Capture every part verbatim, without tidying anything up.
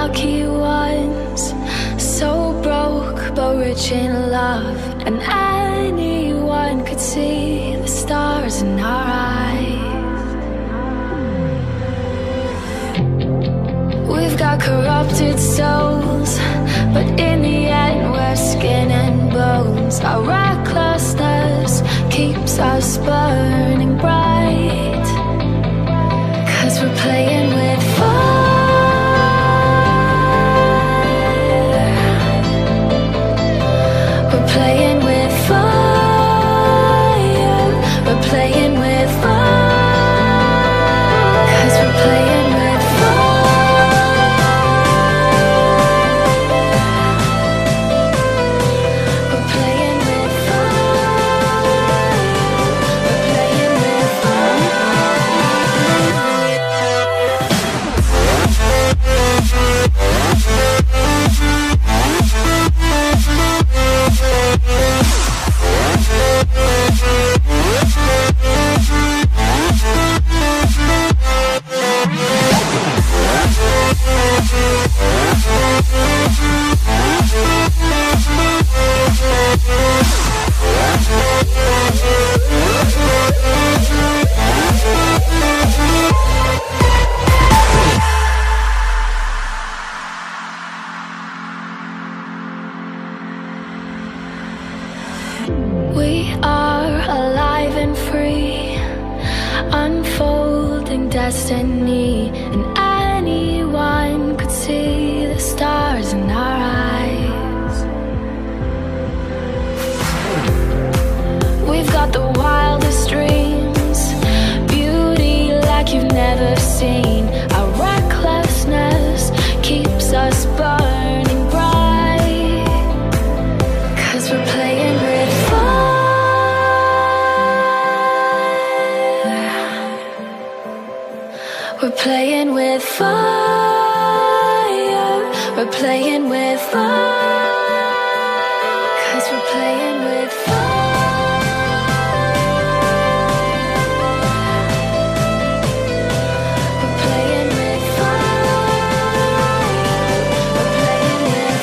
lucky ones, so broke but rich in love. And anyone could see the stars in our eyes. We've got corrupted souls, but in the end we're skin and bones. Our recklessness keeps us burning bright, 'cause we're playing with fire. We're playing with fire. We're playing with fire, 'cause we're playing with We are alive and free, unfolding destiny. And anyone could see the stars in our eyes. We've got the wildest dreams, beauty like you've never seen. Our recklessness keeps us burning bright, 'cause we're playing with We're playing with fire. We're playing with fire, 'cause we're playing with fire. We're playing with fire. We're playing with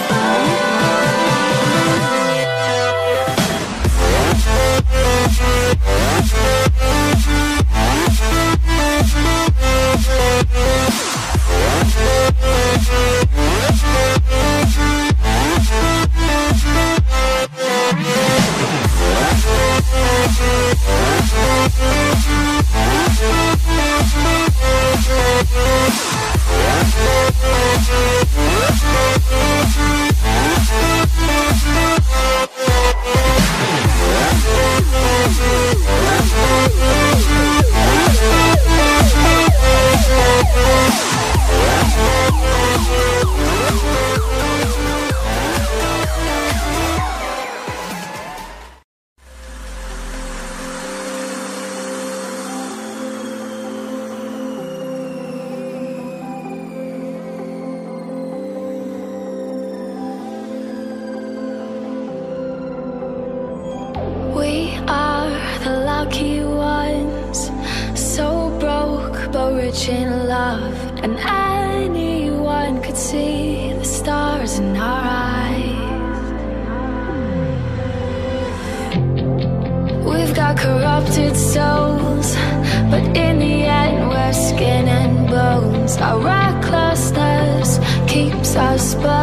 We are the lucky ones, so broke but rich in love. And anyone could see the stars in our eyes. We've got corrupted souls, but in the end we're skin and bones. Our recklessness keeps us burning.